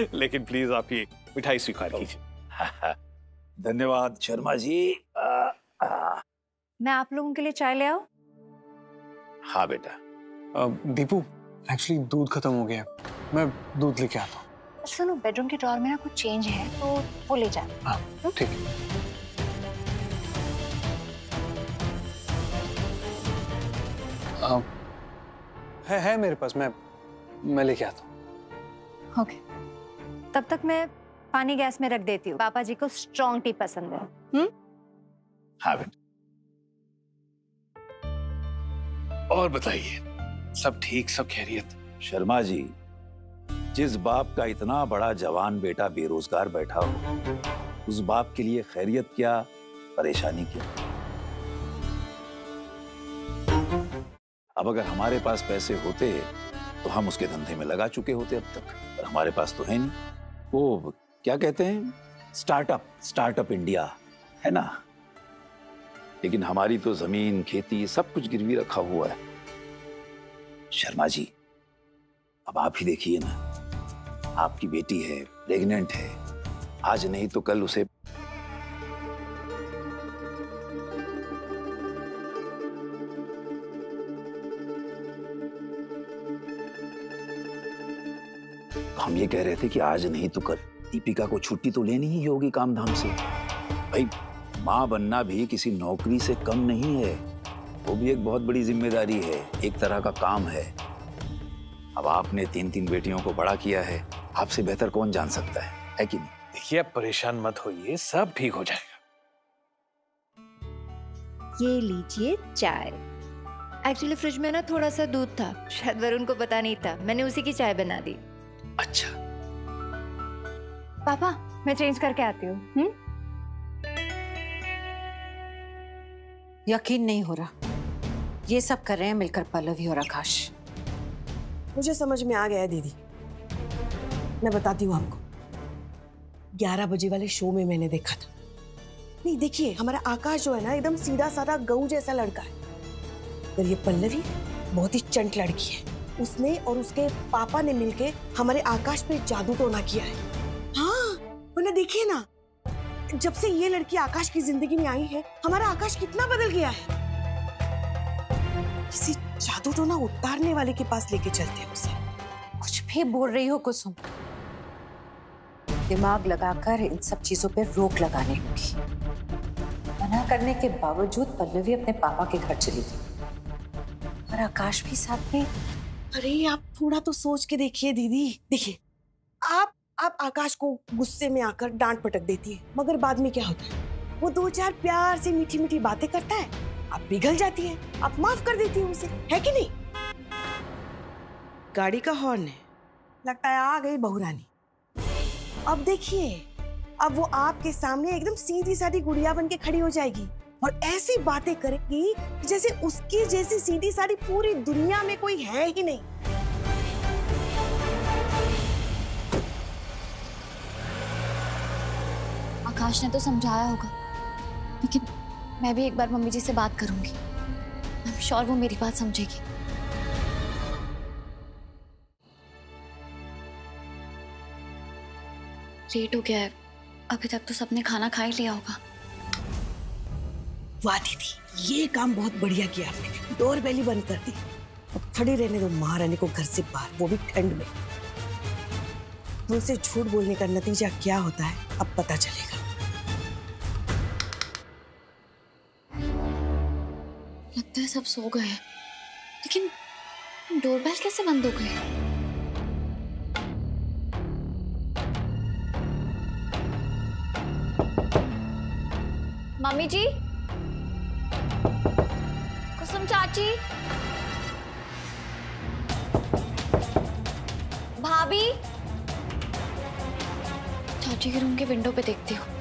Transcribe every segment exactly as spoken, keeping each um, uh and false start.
लेकिन प्लीज आप ये मिठाई स्वीकार कीजिए। धन्यवाद शर्मा जी। आ, आ। मैं आप लोगों के लिए चाय ले आऊं? हाँ बेटा। दीपू, एक्चुअली दूध खत्म हो गया, मैं दूध लेके आता हूँ। सुनो, बेडरूम के ड्रॉर में ना कुछ चेंज है तो वो ले जा। हाँ ठीक है। आ, है है मेरे पास, मैं मैं लेके आता हूँ। ओके, तब तक मैं पानी गैस में रख देती हूँ। पापा जी को स्ट्रॉन्ग टी पसंद है। हम्म? हाँ बेटा। और बताइए, सब ठीक, सब खैरियत? शर्मा जी, जिस बाप का इतना बड़ा जवान बेटा बेरोजगार बैठा हो, उस बाप के लिए खैरियत क्या, परेशानी क्या। अब अगर हमारे पास पैसे होते तो हम उसके धंधे में लगा चुके होते अब तक, पर हमारे पास तो है नहीं। वो क्या कहते हैं, स्टार्टअप, स्टार्टअप इंडिया, है ना। लेकिन हमारी तो जमीन, खेती, सब कुछ गिरवी रखा हुआ है। शर्मा जी, अब आप ही देखिए ना, आपकी बेटी है, प्रेग्नेंट है, आज नहीं तो कल उसे हम ये कह रहे थे कि आज नहीं तो कल दीपिका को छुट्टी तो लेनी ही होगी काम धाम से। भाई, माँ बनना भी किसी नौकरी से कम नहीं है, वो भी एक बहुत बड़ी जिम्मेदारी है, एक तरह का काम है। अब आपने तीन तीन बेटियों को बड़ा किया है, आपसे बेहतर कौन जान सकता है, है कि नहीं? देखिए, आप परेशान मत होइए, सब ठीक हो जाएगा। ये लीजिए चाय। एक्चुअली फ्रिज में ना थोड़ा सा दूध था, शायद वरुण को पता नहीं था, मैंने उसी की चाय बना दी। अच्छा पापा, मैं चेंज करके आती हूँ। हम्म? यकीन नहीं हो रहा, ये सब कर रहे हैं मिलकर पल्लवी और आकाश। मुझे समझ में आ गया है दीदी, मैं बताती हूँ आपको। ग्यारह बजे वाले शो में मैंने देखा था। नहीं देखिए, हमारा आकाश जो है ना, एकदम सीधा साधा गऊ जैसा लड़का है, पर ये पल्लवी बहुत ही चंट लड़की है। उसने और उसके पापा ने मिलके हमारे आकाश पे जादू टोना किया है। हाँ, वरना देखिए ना, जब से ये लड़की आकाश की जिंदगी में आई है, हमारा आकाश कितना बदल गया है। किसी जादू टोना उतारने वाले के पास लेके चलते हैं उसे। कुछ भी बोल रही हो कुसुम, दिमाग लगाकर इन सब चीजों पे रोक लगानी होगी। मना करने के बावजूद पल्लवी अपने पापा के घर चली गई और आकाश भी साथ में। अरे आप थोड़ा तो सोच के देखिए दीदी। देखिए, आप आप आकाश को गुस्से में आकर डांट पटक देती है, मगर बाद में क्या होता है, वो दो चार प्यार से मीठी मीठी बातें करता है, आप पिघल जाती है, आप माफ कर देती है उसे, है कि नहीं? गाड़ी का हॉर्न है, लगता है आ गई बहुरानी। अब देखिए, अब वो आपके सामने एकदम सीधी सादी गुड़िया बन के खड़ी हो जाएगी और ऐसी बातें करेगी जैसे उसकी जैसी सीधी सादी पूरी दुनिया में कोई है ही नहीं। आकाश ने तो समझाया होगा, लेकिन मैं भी एक बार मम्मी जी से बात करूंगी। आई एम श्योर वो मेरी बात समझेगी। लेट हो गया है, अभी तक तो सबने खाना खा ही लिया होगा। वाह दीदी, ये काम बहुत बढ़िया किया आपने, डोर बेल ही बंद कर दी। अब खड़ी रहने दो महारानी को घर से बाहर, वो भी ठंड में। उनसे झूठ बोलने का नतीजा क्या होता है अब पता चलेगा। लगता है सब सो गए, लेकिन डोरबेल कैसे बंद हो गई? मम्मी जी, कुसुम चाची, भाभी। चाची के रूम के विंडो पे देखती हूँ।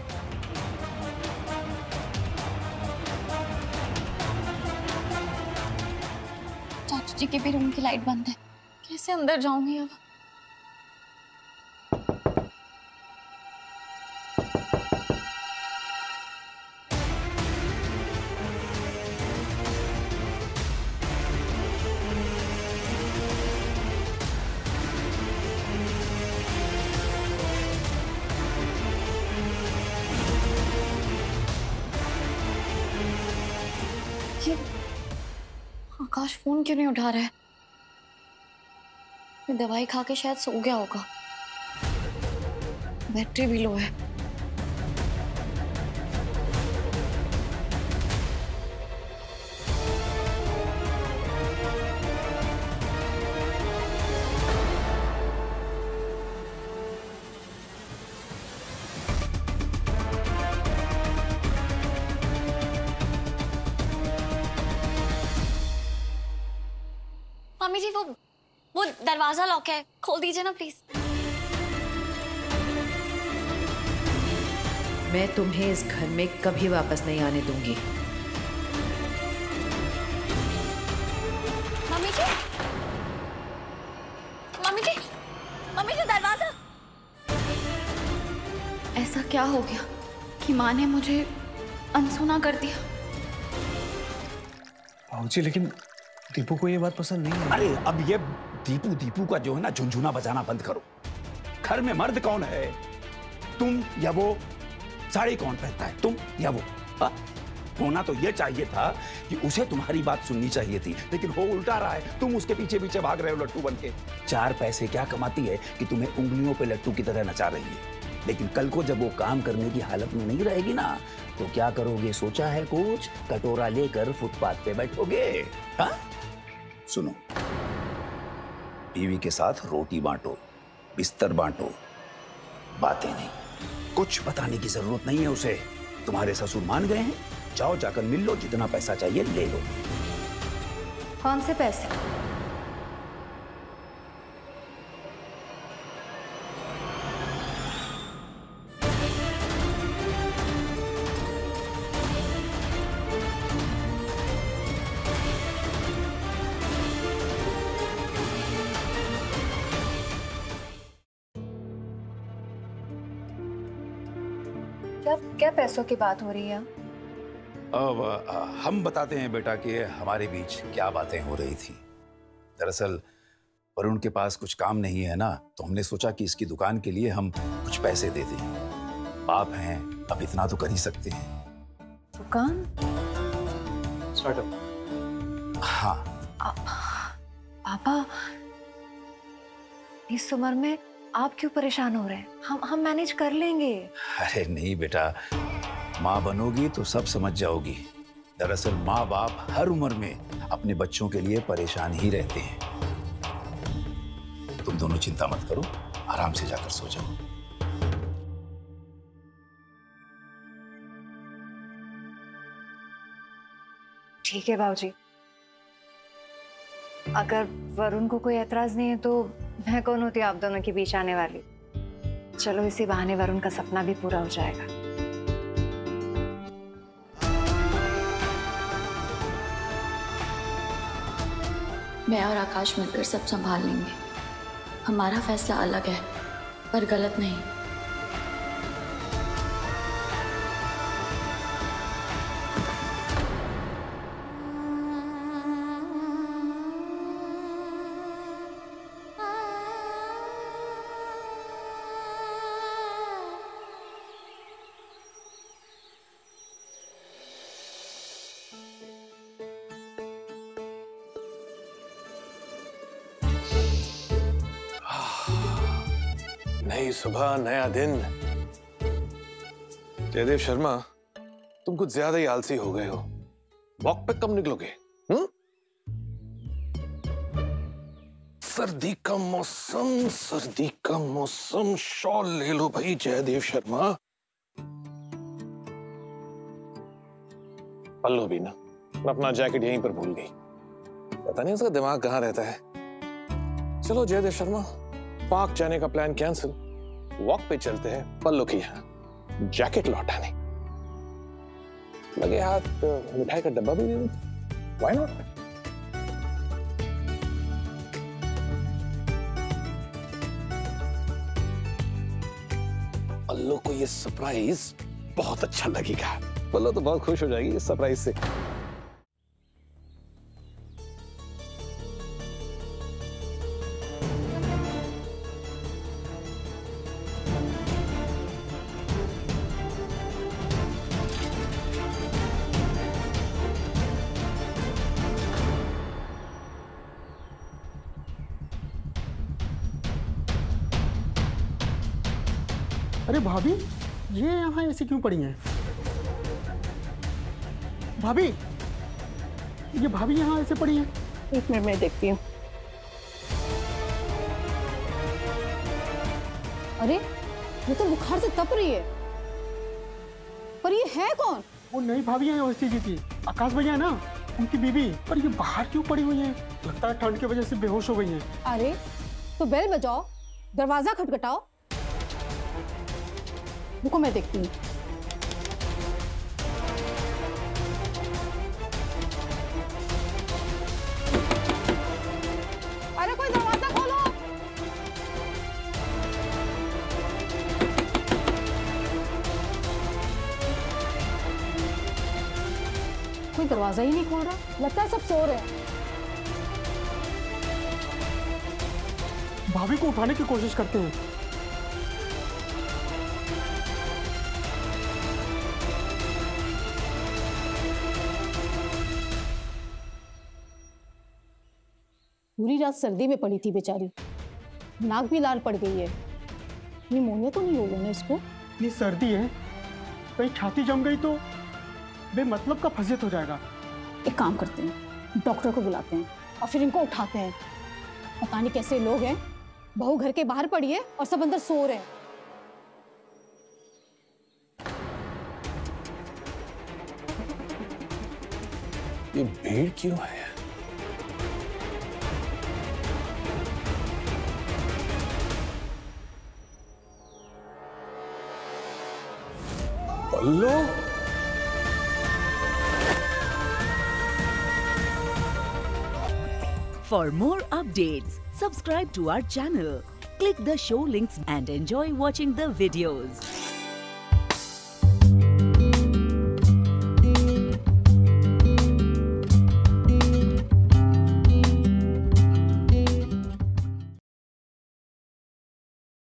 चाची जी के भी रूम की लाइट बंद है, कैसे अंदर जाऊंगी अब? आकाश फोन क्यों नहीं उठा रहा है? मैं दवाई खा के शायद सो गया होगा। बैटरी भी लो है। मम्मी जी, वो वो दरवाजा लॉक है, खोल दीजिए ना प्लीज। मैं तुम्हें इस घर में कभी वापस नहीं आने दूंगी। Mummy ji, mummy ji, mummy ji दरवाजा। ऐसा क्या हो गया कि माँ ने मुझे अनसुना कर दिया? भाऊजी, लेकिन दीपू को ये बात पसंद नहीं है। अरे अब ये दीपू दीपू का जो है ना झुनझुना बजाना बंद करो। घर में मर्द कौन है, तुम या वो? साड़ी कौन पहनता है, तुम या वो? हा? होना तो ये चाहिए था कि उसे तुम्हारी बात सुननी चाहिए थी, लेकिन हो उल्टा रहा है। तुम उसके पीछे पीछे भाग रहे हो लट्टू बन के। चार पैसे क्या कमाती है कि तुम्हें उंगलियों पे लट्टू की तरह नचा रही है, लेकिन कल को जब वो काम करने की हालत में नहीं रहेगी ना, तो क्या करोगे सोचा है कुछ? कटोरा लेकर फुटपाथ पे बैठोगे? हा? सुनो, बीवी के साथ रोटी बांटो, बिस्तर बांटो, बातें नहीं। कुछ बताने की जरूरत नहीं है उसे। तुम्हारे ससुर मान गए हैं, जाओ जाकर मिल लो, जितना पैसा चाहिए ले लो। कौन से पैसे? क्या क्या पैसों की बात हो रही है? अब आ, हम बताते हैं बेटा कि हमारे बीच क्या बातें हो रही थी। दरअसल वरुण के पास कुछ काम नहीं है ना, तो हमने सोचा कि इसकी दुकान के लिए हम कुछ पैसे दे दें। बाप हैं, अब इतना तो कर ही सकते हैं। दुकान? स्टार्टअप। हाँ। पापा, इस उम्र में आप क्यों परेशान हो रहे हैं? हम हम मैनेज कर लेंगे। अरे नहीं बेटा, माँ बनोगी तो सब समझ जाओगी। दरअसल माँ बाप हर उम्र में अपने बच्चों के लिए परेशान ही रहते हैं। तुम दोनों चिंता मत करो, आराम से जाकर सो जाओ। ठीक है बाबूजी, अगर वरुण को कोई एतराज नहीं है तो मैं कौन होती आप दोनों के बीच आने वाली। चलो इसी बहाने वरुण का सपना भी पूरा हो जाएगा। मैं और आकाश मिलकर सब संभाल लेंगे। हमारा फैसला अलग है, पर गलत नहीं। नई सुबह, नया दिन। जयदेव शर्मा, तुम कुछ ज्यादा ही आलसी हो गए हो। वॉक पे कब निकलोगे? हम्म? सर्दी का मौसम, सर्दी का मौसम, शॉल ले लो भाई जयदेव शर्मा। पल्लू भी ना, मैं अपना जैकेट यहीं पर भूल गई। पता नहीं उसका दिमाग कहाँ रहता है। चलो जयदेव शर्मा, पार्क जाने का प्लान कैंसिल, वॉक पे चलते हैं पल्लू के यहाँ जैकेट लौटाने। लगे हाथ मिठाई का डब्बा भी दे दो, व्हाई नॉट? पल्लू को ये सरप्राइज बहुत अच्छा लगेगा। पल्लू तो बहुत खुश हो जाएगी इस सरप्राइज से। अरे भाभी, ये यहाँ ऐसे क्यों पड़ी हैं? भाभी, ये भाभी यहाँ ऐसे पड़ी हैं? एक मिनट में देखती हूँ। अरे ये तो बुखार से तप रही है, पर ये है कौन? वो नई भाभी है अवस्थी जी की, आकाश भैया है ना, उनकी बीवी। पर ये बाहर क्यों पड़ी हुई है? लगता है ठंड की वजह से बेहोश हो गई हैं। अरे तो बेल बजाओ, दरवाजा खटखटाओ। रुको मैं देखती हूँ। अरे कोई दरवाजा खोलो। कोई दरवाजा ही नहीं खोल रहा, लगता है सब सो रहे हैं। भाभी को उठाने की कोशिश करते हैं। पूरी रात सर्दी में पड़ी थी बेचारी, नाक भी लाल पड़ गई है। निमोनिया तो नहीं हो गया ना इसको? ये सर्दी है, कहीं छाती जम गई तो बेमतलब का फजियत हो जाएगा। एक काम करते हैं, डॉक्टर को बुलाते हैं और फिर इनको उठाते हैं। पता नहीं कैसे लोग हैं, बहू घर के बाहर पड़ी है और सब अंदर सो रहे हैं। ये भीड़ क्यों है? पल्लू, For more updates, subscribe to our channel, click the show links and enjoy watching the videos.